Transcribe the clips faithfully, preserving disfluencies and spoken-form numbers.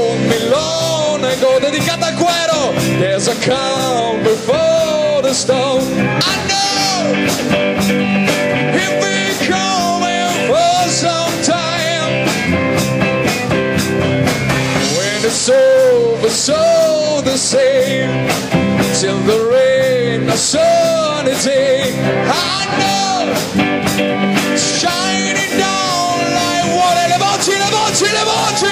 un millone go dedicata al cuero. There's a calm before the storm. I know he'll be coming for some time. When it's over, so the same, till the rain, a sunny day. I know it's shining down like water. Le voci, le voci, le voci.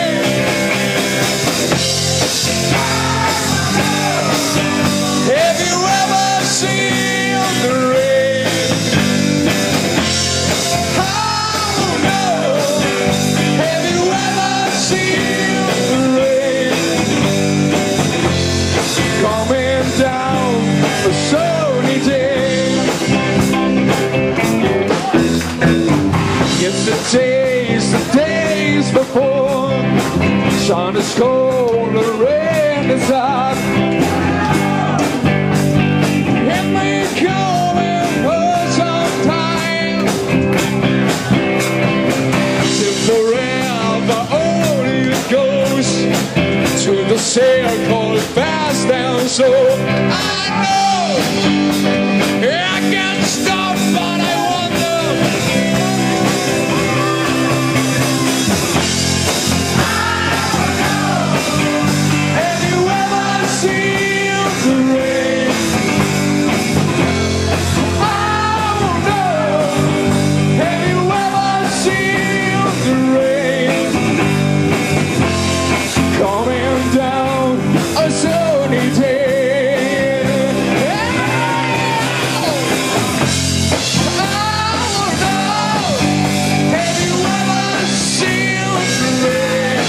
Have you ever seen the rain? Oh no. Have you ever seen the rain coming down a sunny day? It's the days, the days before. Sun is cold, the rain is hot. It may come in for some time, till forever only it goes to the sail called fast and slow. I know I can't stop, but I wonder. Have you ever seen the rain? Oh no. Have you ever seen the rain coming down a sunny day? Oh no. Have you ever seen the rain?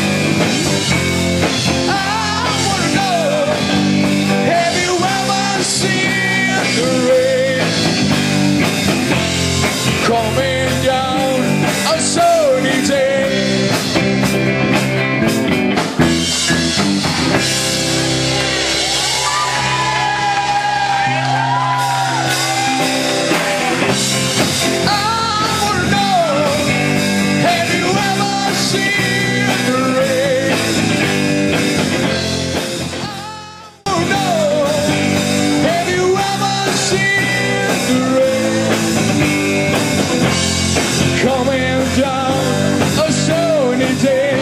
I wanna know, have you ever seen the rain coming down a sunny day? I wanna know, have you ever seen the rain? Oh no, have you ever seen the rain coming down a sunny day?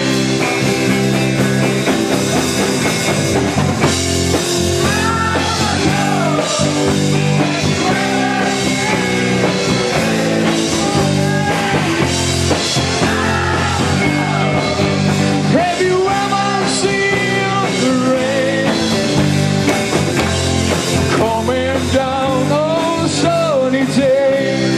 Have you ever seen the rain coming down on a sunny day?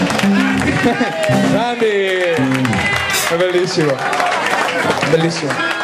Grandi! È bellissimo, bellissimo.